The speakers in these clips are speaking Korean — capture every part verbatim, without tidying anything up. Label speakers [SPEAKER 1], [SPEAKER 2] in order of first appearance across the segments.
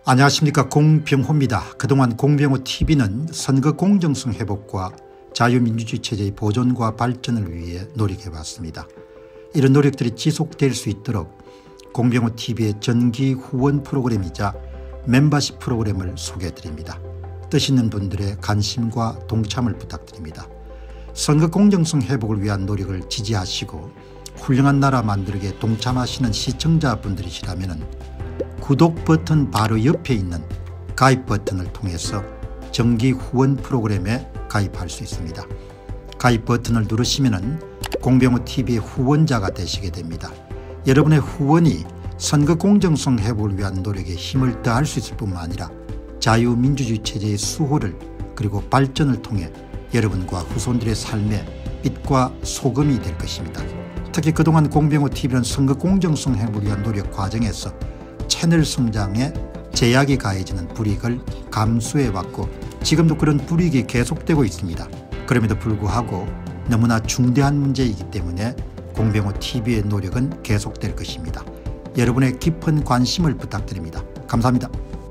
[SPEAKER 1] 안녕하십니까, 공병호입니다. 그동안 공병호티비는 선거 공정성 회복과 자유민주주의 체제의 보존과 발전을 위해 노력해왔습니다. 이런 노력들이 지속될 수 있도록 공병호티비의 정기 후원 프로그램이자 멤버십 프로그램을 소개해드립니다. 뜻 있는 분들의 관심과 동참을 부탁드립니다. 선거 공정성 회복을 위한 노력을 지지하시고 훌륭한 나라 만들기에 동참하시는 시청자분들이시라면 구독 버튼 바로 옆에 있는 가입 버튼을 통해서 정기 후원 프로그램에 가입할 수 있습니다. 가입 버튼을 누르시면 공병호티비의 후원자가 되시게 됩니다. 여러분의 후원이 선거 공정성 회복을 위한 노력에 힘을 더할 수 있을 뿐만 아니라 자유민주주의 체제의 수호를 그리고 발전을 통해 여러분과 후손들의 삶에 빛과 소금이 될 것입니다. 특히 그동안 공병호티비는 선거 공정성 회복을 위한 노력 과정에서 채널 성장에 제약이 가해지는 불이익을 감수해왔고 지금도 그런 불이익이 계속되고 있습니다. 그럼에도 불구하고 너무나 중대한 문제이기 때문에 공병호티비의 노력은 계속될 것입니다. 여러분의 깊은 관심을 부탁드립니다. 감사합니다.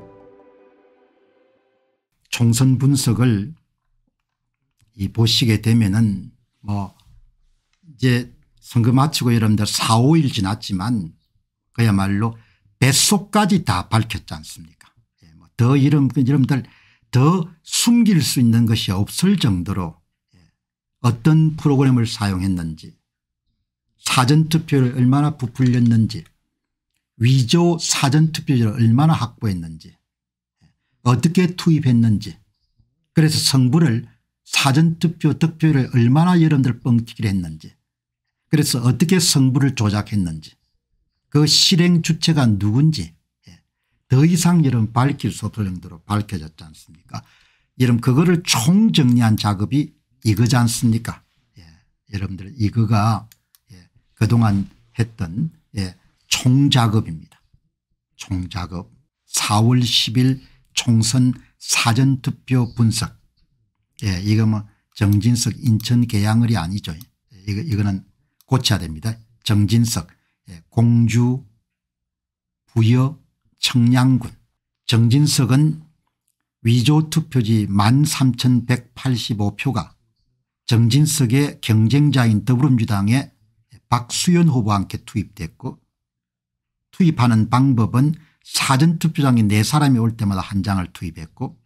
[SPEAKER 1] 총선 분석을 이 보시게 되면은 뭐 이제 선거 마치고 여러분들 사, 오일 지났지만 그야말로 뱃속까지 다 밝혔지 않습니까? 예, 뭐 더 이런, 여러분들 더 숨길 수 있는 것이 없을 정도로 예, 어떤 프로그램을 사용했는지, 사전투표를 얼마나 부풀렸는지, 위조 사전투표를 얼마나 확보했는지, 예, 어떻게 투입했는지, 그래서 성부를 사전투표 득표를 얼마나 여러분들 뻥튀기를 했는지, 그래서 어떻게 성부를 조작했는지, 그 실행 주체가 누군지 더 이상 여러분 밝힐 수 없을 정도로 밝혀졌지 않습니까? 여러분 그거를 총정리한 작업이 이거지 않습니까? 예, 여러분들 이거가 예, 그동안 했던 예, 총작업입니다. 총작업. 사월 십일 총선 사전투표 분석. 예, 이거 뭐 정진석 인천 계양을이 아니죠. 이거, 이거는 고쳐야 됩니다. 정진석. 공주 부여 청량군. 정진석은 위조투표지 만 삼천백팔십오 표가 정진석의 경쟁자인 더불어민주당의 박수현 후보와 함께 투입됐고 투입하는 방법은 사전투표장에 네 사람이 올 때마다 한 장을 투입했고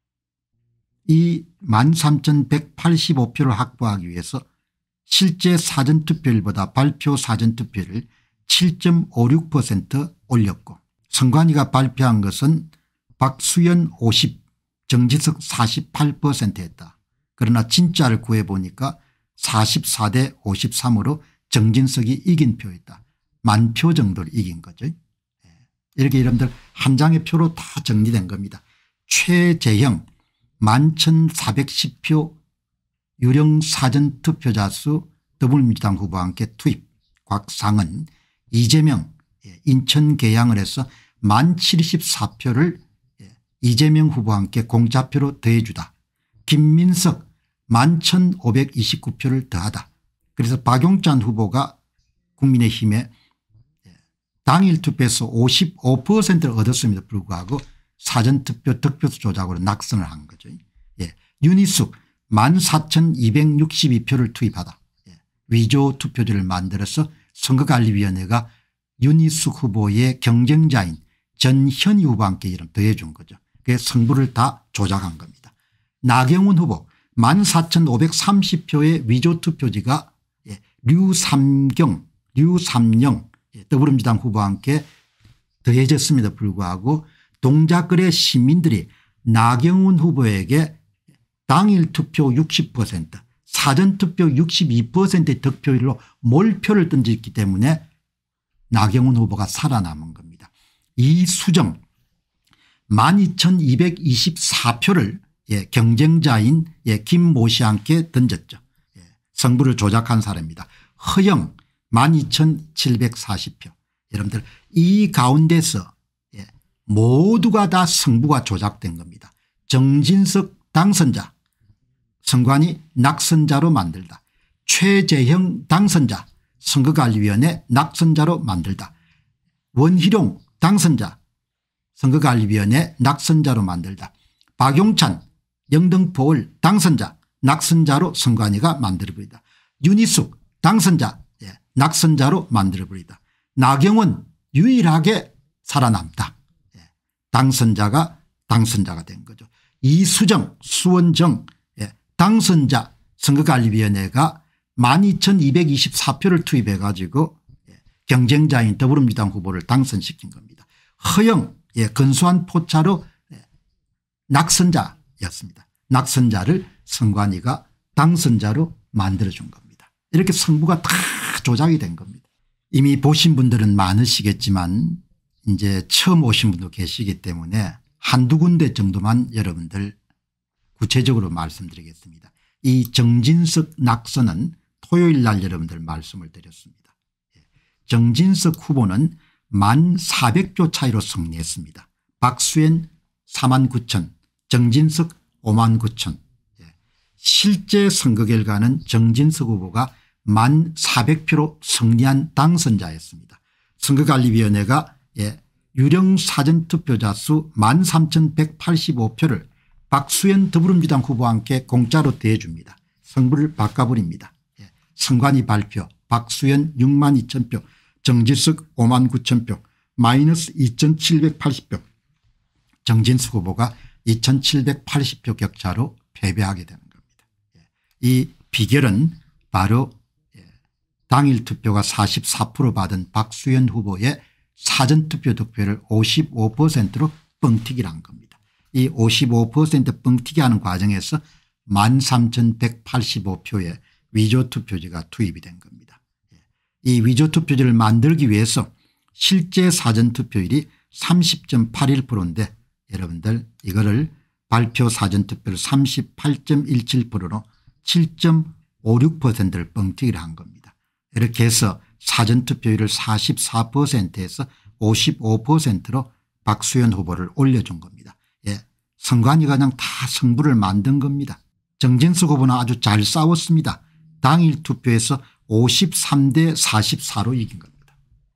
[SPEAKER 1] 이 만 삼천백팔십오 표를 확보하기 위해서 실제 사전투표율보다 발표 사전투표를 칠 점 오육 퍼센트 올렸고 선관위가 발표한 것은 박수현 오십 정진석 사십팔 퍼센트였다. 그러나 진짜를 구해보니까 사십사 대 오십삼으로 정진석이 이긴 표였다. 만 표 정도를 이긴 거죠. 이렇게 여러분들 한 장의 표로 다 정리된 겁니다. 최재형 만 천사백십 표 유령 사전투표자 수 더불어민주당 후보와 함께 투입. 곽상은 이재명 인천 계양을 해서 만 칠십사 표를 이재명 후보와 함께 공짜표로 더해주다. 김민석 만 천오백이십구 표를 더하다. 그래서 박용찬 후보가 국민의힘에 당일 투표에서 오십오 퍼센트를 얻었음에도 불구하고 사전투표 득표수 조작으로 낙선을 한 거죠. 예. 윤희숙 만 사천이백육십이 표를 투입하다. 예. 위조 투표지를 만들어서 선거관리위원회가 윤희숙 후보의 경쟁자인 전현희 후보와 함께 이름 더해 준 거죠. 그래서 성부를 다 조작한 겁니다. 나경원 후보 만 사천오백삼십 표의 위조 투표지가 예. 류삼경 류삼영 예. 더불어민주당 후보와 함께 더해졌음에도 불구하고 동작거래 시민들이 나경원 후보에게 당일 투표 육십 퍼센트 사전투표 육십이 퍼센트의 득표율로 몰표를 던졌기 때문에 나경원 후보가 살아남은 겁니다. 이 수정 만 이천이백이십사 표를 예, 경쟁자인 예, 김모 씨와 함께 던졌죠. 예, 성부를 조작한 사례입니다. 허영 만 이천칠백사십 표. 여러분들 이 가운데서 예, 모두가 다 성부가 조작된 겁니다. 정진석 당선자 선관위 낙선자로 만들다. 최재형 당선자 선거관리위원회 낙선자로 만들다. 원희룡 당선자 선거관리위원회 낙선자로 만들다. 박용찬 영등포을 당선자 낙선자로 선관위가 만들어버리다. 윤희숙 당선자 예, 낙선자로 만들어버리다. 나경원 유일하게 살아남다. 예, 당선자가 당선자가 된 거죠. 이수정 수원정 예, 당선자 선거관리위원회가 만 이천이백이십사 표를 투입해 가지고 예, 경쟁자인 더불어민주당 후보를 당선시킨 겁니다. 허영 예, 근소한 포차로 예, 낙선자였습니다. 낙선자를 선관위가 당선자로 만들어준 겁니다. 이렇게 승부가 다 조작이 된 겁니다. 이미 보신 분들은 많으시겠지만 이제 처음 오신 분도 계시기 때문에 한두 군데 정도만 여러분들 구체적으로 말씀드리겠습니다. 이 정진석 낙선은 토요일 날 여러분들 말씀을 드렸습니다. 정진석 후보는 만 사백 표 차이로 승리했습니다. 박수현 사만 구천, 정진석 오만 구천. 실제 선거 결과는 정진석 후보가 만 사백 표로 승리한 당선자였습니다. 선거관리위원회가 예, 유령 사전투표자 수 만 삼천백팔십오 표를 박수현 더불어민주당 후보와 함께 공짜로 대줍니다. 성부를 바꿔버립니다. 예, 선관위 발표 박수현 육만 이천 표, 정진석 오만 구천 표, 마이너스 이천칠백팔십 표, 정진석 후보가 이천칠백팔십 표 격차로 패배하게 되는 겁니다. 예, 이 비결은 바로 예, 당일 투표가 사십사 퍼센트 받은 박수현 후보의 사전투표 득표를 오십오 퍼센트로 뻥튀기를 한 겁니다. 이 오십오 퍼센트 뻥튀기 하는 과정에서 만 삼천백팔십오 표의 위조투표지가 투입이 된 겁니다. 이 위조투표지를 만들기 위해서 실제 사전투표율이 삼십 점 팔일 퍼센트인데 여러분들 이거를 발표 사전투표를 삼십팔 점 일칠 퍼센트로 칠 점 오육 퍼센트를 뻥튀기를 한 겁니다. 이렇게 해서 사전투표율을 사십사 퍼센트에서 오십오 퍼센트로 박수현 후보를 올려준 겁니다. 예, 선관위가 그냥 다 승부를 만든 겁니다. 정진석 후보는 아주 잘 싸웠습니다. 당일 투표에서 오십삼 대 사십사로 이긴 겁니다.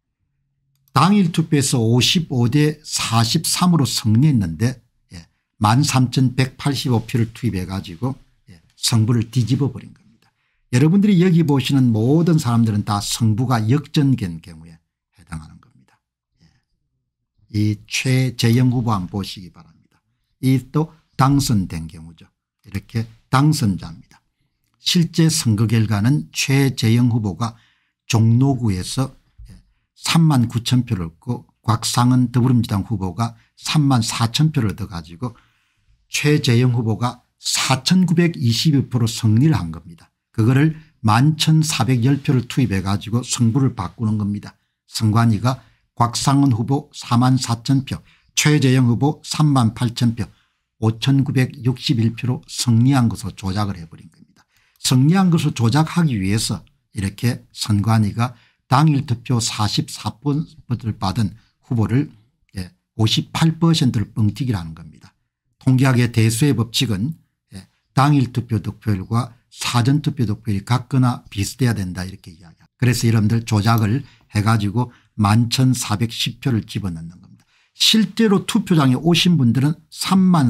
[SPEAKER 1] 당일 투표에서 오십오 대 사십삼으로 승리했는데 예, 만 삼천백팔십오 표를 투입해 가지고 예, 승부를 뒤집어 버린 겁니다. 여러분들이 여기 보시는 모든 사람들은 다 승부가 역전된 경우에 해당하는 겁니다. 예. 이 최재형 후보 한번 보시기 바랍니다. 이 또 당선된 경우죠. 이렇게 당선자입니다. 실제 선거 결과는 최재형 후보가 종로구에서 삼만 구천 표를 얻고 곽상은 더불어민주당 후보가 삼만 사천 표를 얻어 가지고 최재형 후보가 사천구백이십일 표로 승리를 한 겁니다. 그거를 만 천사백십 표를 투입해 가지고 승부를 바꾸는 겁니다. 선관위가 곽상은 후보 사만 사천 표, 최재형 후보 삼만 팔천 표, 오천구백육십일 표로 승리한 것으로 조작을 해버린 겁니다. 승리한 것을 조작하기 위해서 이렇게 선관위가 당일 투표 사십사 퍼센트를 받은 후보를 오십팔 퍼센트를 뻥튀기를 하는 겁니다. 통계학의 대수의 법칙은 당일 투표 득표율과 사전투표 득표율이 같거나 비슷해야 된다 이렇게 이야기합니다. 그래서 여러분들 조작을 해가지고 만 천사백십 표를 집어넣는 겁니다. 실제로 투표장에 오신 분들은 삼만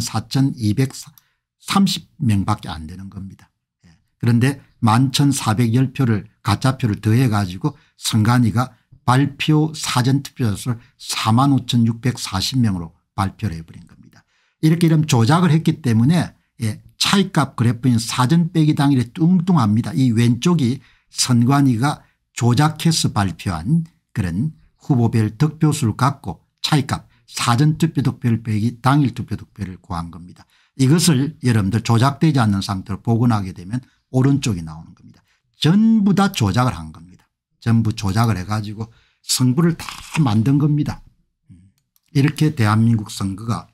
[SPEAKER 1] 사천이백삼십 명밖에 안 되는 겁니다. 그런데 만 천사백십 표를 가짜표를 더해 가지고 선관위가 발표 사전투표자 수를 사만 오천육백사십 명으로 발표를 해버린 겁니다. 이렇게 이런 조작을 했기 때문에 예, 차이값 그래프인 사전 빼기 당일에 뚱뚱합니다. 이 왼쪽이 선관위가 조작해서 발표한 그런 후보별 득표수를 갖고 차이값 사전투표 득표를 빼기 당일 투표 득표를 구한 겁니다. 이것을 여러분들 조작되지 않는 상태로 복원하게 되면 오른쪽이 나오는 겁니다. 전부 다 조작을 한 겁니다. 전부 조작을 해가지고 선거를 다 만든 겁니다. 이렇게 대한민국 선거가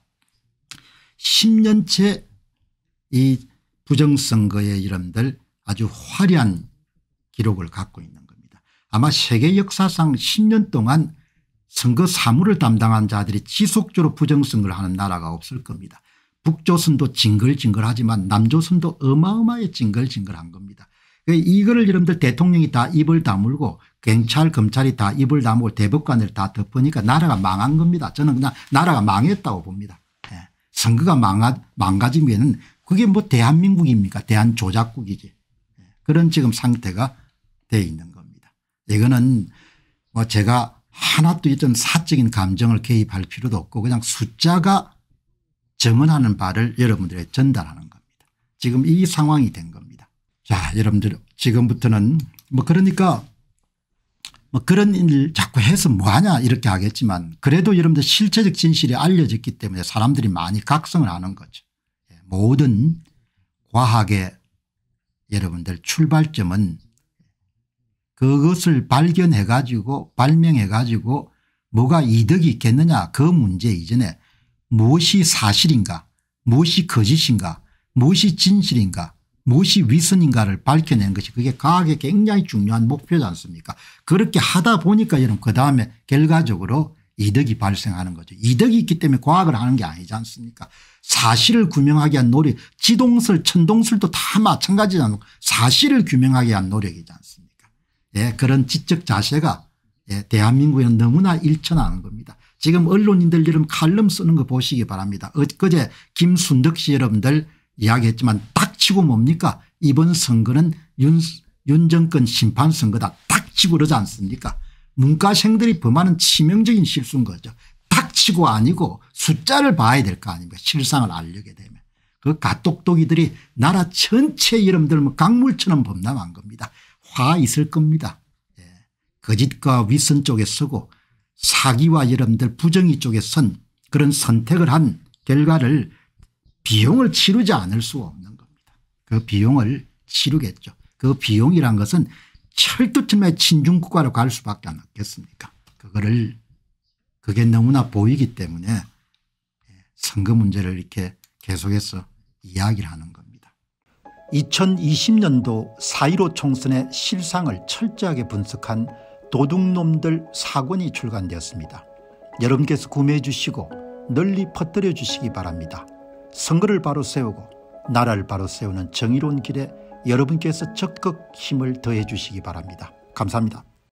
[SPEAKER 1] 십 년째 이 부정선거의 이름들 아주 화려한 기록을 갖고 있는 겁니다. 아마 세계 역사상 십 년 동안 선거 사무를 담당한 자들이 지속적으로 부정선거를 하는 나라가 없을 겁니다. 북조선도 징글징글하지만 남조선도 어마어마하게 징글징글한 겁니다. 이거를 여러분들 대통령이 다 입을 다물고 경찰 검찰이 다 입을 다물고 대법관을 다 덮으니까 나라가 망한 겁니다. 저는 그냥 나라가 망했다고 봅니다. 예. 선거가 망하, 망가지면 그게 뭐 대한민국입니까? 대한조작국이지. 예. 그런 지금 상태가 돼 있는 겁니다. 이거는 뭐 제가 하나도 어떤 사적인 감정을 개입할 필요도 없고 그냥 숫자가 정언하는 바를 여러분들에게 전달하는 겁니다. 지금 이 상황이 된 겁니다. 자, 여러분들 지금부터는 뭐 그러니까 뭐 그런 일 자꾸 해서 뭐하냐 이렇게 하겠지만 그래도 여러분들 실체적 진실이 알려졌기 때문에 사람들이 많이 각성을 하는 거죠. 모든 과학의 여러분들 출발점은 그것을 발견해 가지고 발명해 가지고 뭐가 이득이 있겠느냐 그 문제 이전에 무엇이 사실인가 무엇이 거짓인가 무엇이 진실인가 무엇이 위선인가를 밝혀낸 것이 그게 과학의 굉장히 중요한 목표지 않습니까? 그렇게 하다 보니까 여러분 그다음에 결과적으로 이득이 발생하는 거죠. 이득이 있기 때문에 과학을 하는 게 아니지 않습니까? 사실을 규명하기 위한 노력 지동설 천동설도 다 마찬가지지 않습니까? 사실을 규명하기 위한 노력이지 않습니까? 예, 그런 지적 자세가 예, 대한민국에는 너무나 일천하는 겁니다. 지금 언론인들 여러분 칼럼 쓰는 거 보시기 바랍니다. 엊그제 김순덕 씨 여러분들 이야기했지만 딱 치고 뭡니까? 이번 선거는 윤, 윤 정권 심판 선거다. 딱 치고 그러지 않습니까? 문과생들이 범하는 치명적인 실수인 거죠. 딱 치고 아니고 숫자를 봐야 될 거 아닙니까? 실상을 알려게 되면. 그 가똑똑이들이 나라 전체 여러분들 뭐 강물처럼 범람한 겁니다. 화 있을 겁니다. 예. 거짓과 위선 쪽에 서고 사기와 여러분들 부정의 쪽에 선 그런 선택을 한 결과를 비용을 치르지 않을 수가 없는 겁니다. 그 비용을 치르겠죠. 그 비용이란 것은 철두철미의 친중국가로 갈 수밖에 안 없겠습니까? 그거를 그게 너무나 보이기 때문에 선거 문제를 이렇게 계속해서 이야기를 하는 겁니다. 이천이십 년도 사 일오 총선의 실상을 철저하게 분석한 도둑놈들 사 권이 출간되었습니다. 여러분께서 구매해 주시고 널리 퍼뜨려 주시기 바랍니다. 선거를 바로 세우고 나라를 바로 세우는 정의로운 길에 여러분께서 적극 힘을 더해 주시기 바랍니다. 감사합니다.